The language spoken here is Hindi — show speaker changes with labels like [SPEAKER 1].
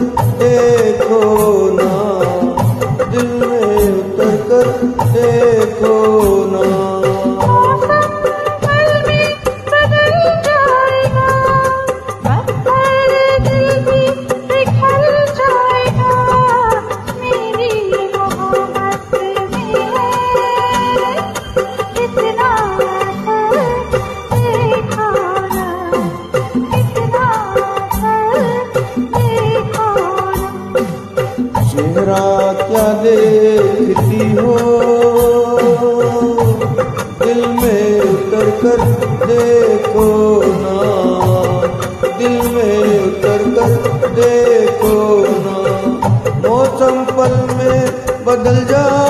[SPEAKER 1] देखो ना, दिल में उतर कर देखो ना। चेहरा क्या देखती हो, दिल में उतर कर देखो ना, दिल में उतर कर देखो ना। मौसम पल में बदल जा